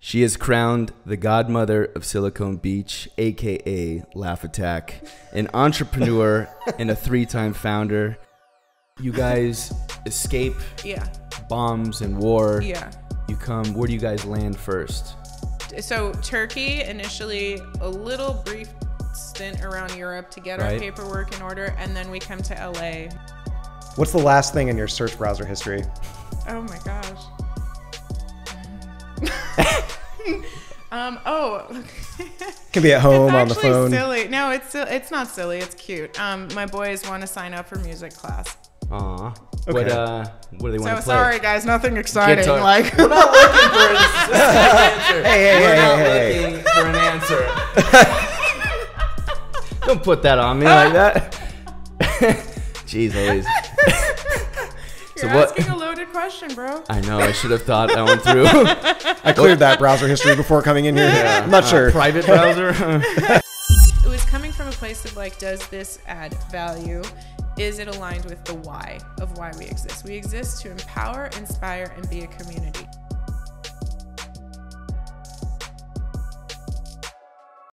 She is crowned the godmother of Silicon Beach, aka Laugh Attack, an entrepreneur and a 3-time founder. You guys escape bombs and war. Yeah. You come, where do you guys land first? So Turkey, initially a little brief stint around Europe to get our paperwork in order, and then we come to LA. What's the last thing in your search browser history? Oh my gosh. Can be at home on the phone. It's silly. No, it's not silly. It's cute. My boys want to sign up for music class. Aw. Okay. What do they want to play? So sorry, guys. Nothing exciting. Guitar. Like We're not looking for an answer. We're not hey. looking for an answer. Don't put that on me like that. Jeez, Louise. You're asking a loaded question, bro. I know. I should have thought that one through. I cleared that browser history before coming in here. Yeah. I'm not sure. Private browser. It was coming from a place of like, does this add value? Is it aligned with the why of why we exist? We exist to empower, inspire, and be a community.